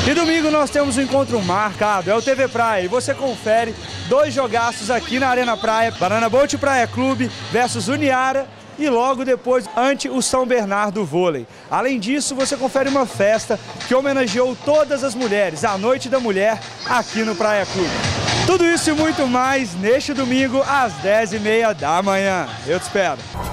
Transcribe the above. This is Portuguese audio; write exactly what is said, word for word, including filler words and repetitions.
E domingo nós temos um encontro marcado, é o T V Praia, e você confere dois jogaços aqui na Arena Praia, Banana Boat Praia Clube versus Uniara, e logo depois ante o São Bernardo Vôlei. Além disso, você confere uma festa que homenageou todas as mulheres, a Noite da Mulher, aqui no Praia Clube. Tudo isso e muito mais neste domingo às dez e meia da manhã. Eu te espero.